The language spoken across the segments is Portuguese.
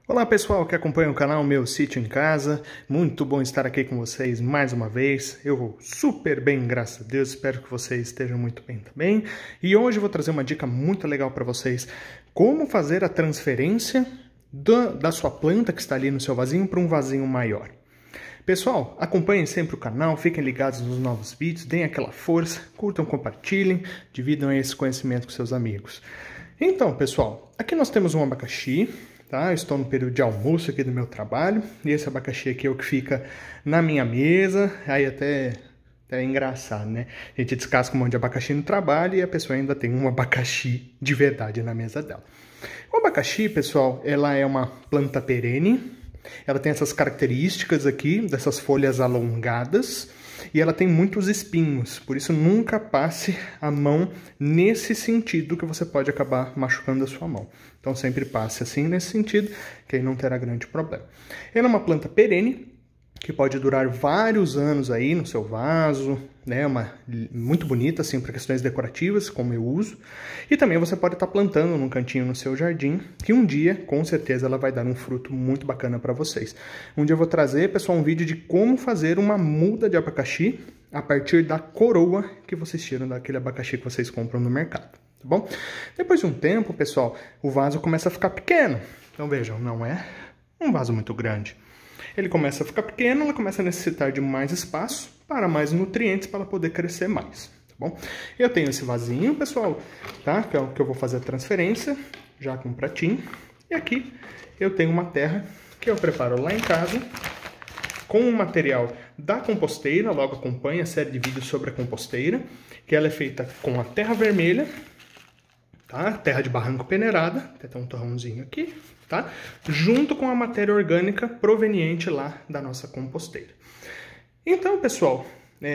Olá pessoal que acompanha o canal Meu Sítio em Casa, muito bom estar aqui com vocês mais uma vez. Eu vou super bem, graças a Deus, espero que vocês estejam muito bem também. E hoje eu vou trazer uma dica muito legal para vocês, como fazer a transferência da sua planta que está ali no seu vasinho para um vasinho maior. Pessoal, acompanhem sempre o canal, fiquem ligados nos novos vídeos, deem aquela força, curtam, compartilhem, dividam esse conhecimento com seus amigos. Então pessoal, aqui nós temos um abacaxi. Tá? Estou no período de almoço aqui do meu trabalho, e esse abacaxi aqui é o que fica na minha mesa, aí até é engraçado, né? A gente descasca um monte de abacaxi no trabalho e a pessoa ainda tem um abacaxi de verdade na mesa dela. O abacaxi, pessoal, ela é uma planta perene, ela tem essas características aqui, dessas folhas alongadas, e ela tem muitos espinhos, por isso nunca passe a mão nesse sentido que você pode acabar machucando a sua mão. Então sempre passe assim nesse sentido, que aí não terá grande problema. Ela é uma planta perene, que pode durar vários anos aí no seu vaso, né? Muito bonita assim para questões decorativas, como eu uso. E também você pode estar plantando num cantinho no seu jardim, que um dia, com certeza, ela vai dar um fruto muito bacana para vocês. Um dia eu vou trazer, pessoal, um vídeo de como fazer uma muda de abacaxi a partir da coroa que vocês tiram daquele abacaxi que vocês compram no mercado, tá bom? Depois de um tempo, pessoal, o vaso começa a ficar pequeno. Então vejam, não é um vaso muito grande. Ele começa a ficar pequeno, ela começa a necessitar de mais espaço para mais nutrientes para ela poder crescer mais, tá bom? Eu tenho esse vasinho, pessoal, tá? Que é o que eu vou fazer a transferência, já com um pratinho. E aqui eu tenho uma terra que eu preparo lá em casa, com o material da composteira, logo acompanha a série de vídeos sobre a composteira, que ela é feita com a terra vermelha, tá? Terra de barranco peneirada, tem um torrãozinho aqui, tá? Junto com a matéria orgânica proveniente lá da nossa composteira. Então, pessoal,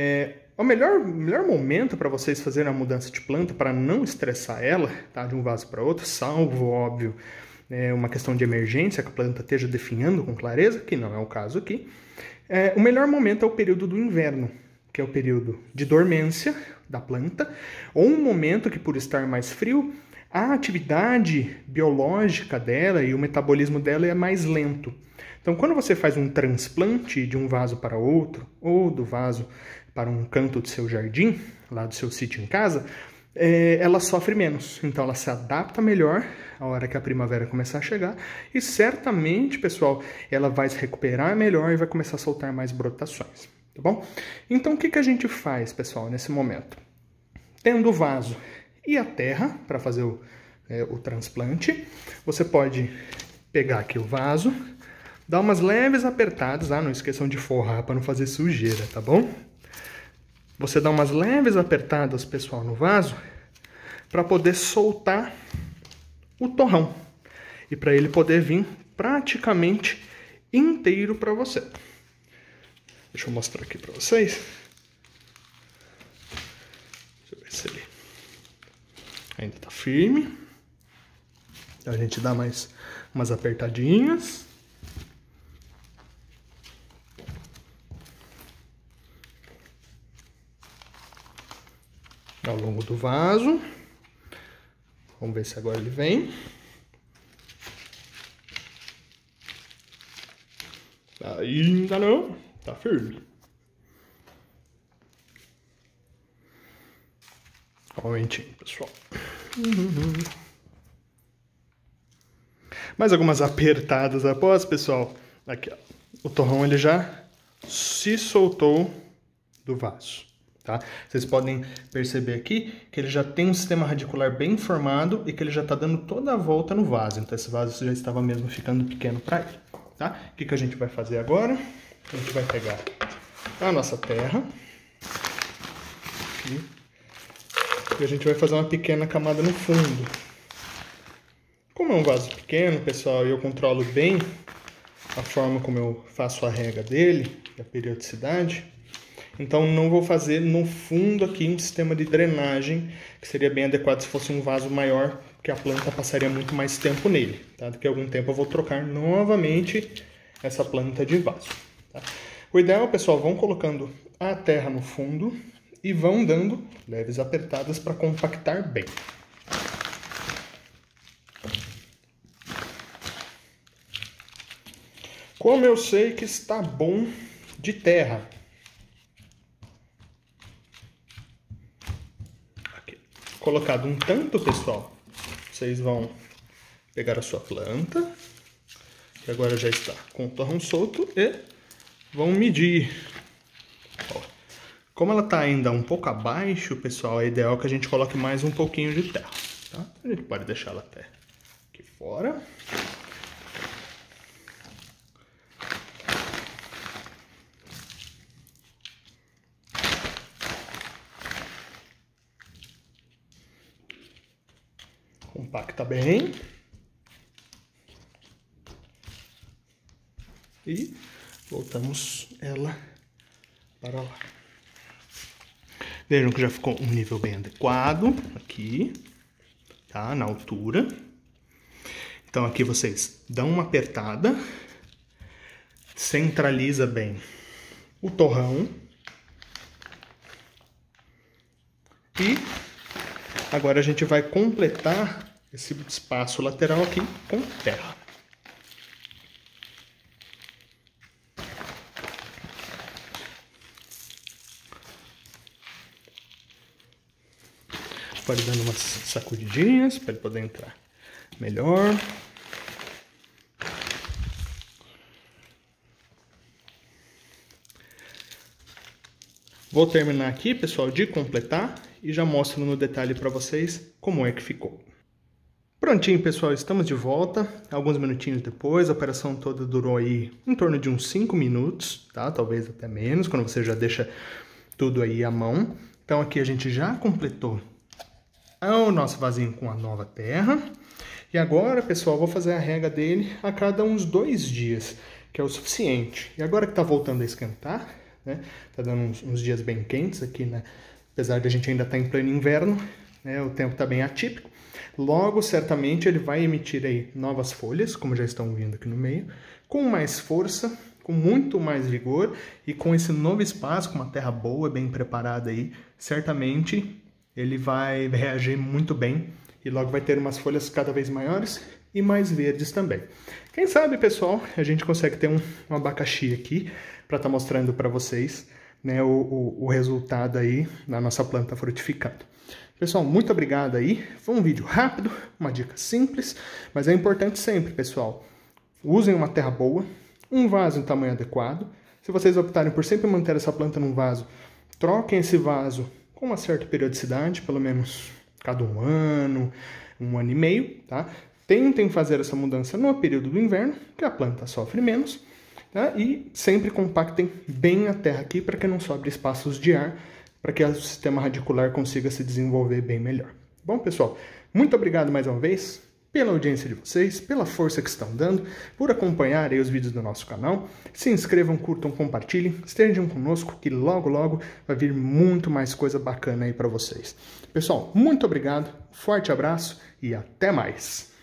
o melhor momento para vocês fazerem a mudança de planta, para não estressar ela, tá? De um vaso para outro, salvo, óbvio, uma questão de emergência, que a planta esteja definhando com clareza, que não é o caso aqui. O melhor momento é o período do inverno, que é o período de dormência da planta, ou um momento que, por estar mais frio, a atividade biológica dela e o metabolismo dela é mais lento. Então, quando você faz um transplante de um vaso para outro, ou do vaso para um canto do seu jardim, lá do seu sítio em casa, ela sofre menos. Então, ela se adapta melhor a hora que a primavera começar a chegar. E certamente, pessoal, ela vai se recuperar melhor e vai começar a soltar mais brotações. Tá bom? Então, o que a gente faz, pessoal, nesse momento? Tendo o vaso e a terra para fazer o transplante, você pode pegar aqui o vaso, dar umas leves apertadas, não esqueçam de forrar para não fazer sujeira, tá bom? Você dá umas leves apertadas, pessoal, no vaso, para poder soltar o torrão e para ele poder vir praticamente inteiro para você. Deixa eu mostrar aqui para vocês. Deixa eu ver se ele ainda tá firme. Então a gente dá mais umas apertadinhas. Ao longo do vaso. Vamos ver se agora ele vem. Ainda não. Tá firme. Momentinho, pessoal. Mais algumas apertadas após, pessoal. Aqui, ó. O torrão ele já se soltou do vaso, tá? Vocês podem perceber aqui que ele já tem um sistema radicular bem formado e que ele já tá dando toda a volta no vaso. Então esse vaso já estava mesmo ficando pequeno para ele, tá? O que a gente vai fazer agora? A gente vai pegar a nossa terra aqui. E a gente vai fazer uma pequena camada no fundo. Como é um vaso pequeno, pessoal, e eu controlo bem a forma como eu faço a rega dele, a periodicidade, então não vou fazer no fundo aqui um sistema de drenagem, que seria bem adequado se fosse um vaso maior, porque a planta passaria muito mais tempo nele, tá? Daqui a algum tempo eu vou trocar novamente essa planta de vaso, tá? O ideal, pessoal, vão colocando a terra no fundo e vão dando leves apertadas para compactar bem. Como eu sei que está bom de terra? Aqui. Colocado um tanto, pessoal, vocês vão pegar a sua planta, que agora já está com o torrão solto, e vão medir. Ó, como ela está ainda um pouco abaixo, pessoal, é ideal que a gente coloque mais um pouquinho de terra, tá? A gente pode deixar ela até aqui fora. Compacta bem. E voltamos ela para lá. Vejam que já ficou um nível bem adequado aqui, tá? Na altura. Então aqui vocês dão uma apertada, centraliza bem o torrão e agora a gente vai completar esse espaço lateral aqui com terra. Pode dando umas sacudidinhas para ele poder entrar melhor. Vou terminar aqui, pessoal, de completar e já mostro no detalhe para vocês como é que ficou. Prontinho, pessoal, estamos de volta. Alguns minutinhos depois, a operação toda durou aí em torno de uns 5 minutos, tá? Talvez até menos, quando você já deixa tudo aí à mão. Então aqui a gente já completou o nosso vasinho com a nova terra. E agora, pessoal, vou fazer a rega dele a cada uns 2 dias, que é o suficiente. E agora que tá voltando a esquentar, né? Tá dando uns dias bem quentes aqui, né? Apesar de a gente ainda estar em pleno inverno, né? O tempo tá bem atípico. Logo, certamente, ele vai emitir aí novas folhas, como já estão vindo aqui no meio, com mais força, com muito mais vigor e com esse novo espaço, com uma terra boa, bem preparada aí, certamente ele vai reagir muito bem e logo vai ter umas folhas cada vez maiores e mais verdes também. Quem sabe, pessoal, a gente consegue ter um abacaxi aqui para estar mostrando para vocês, né, o resultado aí da nossa planta frutificada. Pessoal, muito obrigado aí. Foi um vídeo rápido, uma dica simples, mas é importante sempre, pessoal, usem uma terra boa, um vaso em tamanho adequado. Se vocês optarem por sempre manter essa planta num vaso, troquem esse vaso com uma certa periodicidade, pelo menos cada um ano e meio, tá? Tentem fazer essa mudança no período do inverno, que a planta sofre menos, tá? E sempre compactem bem a terra aqui para que não sobre espaços de ar, para que o sistema radicular consiga se desenvolver bem melhor. Bom, pessoal, muito obrigado mais uma vez pela audiência de vocês, pela força que estão dando, por acompanhar aí os vídeos do nosso canal. Se inscrevam, curtam, compartilhem, estejam conosco que logo, logo vai vir muito mais coisa bacana aí para vocês. Pessoal, muito obrigado, forte abraço e até mais!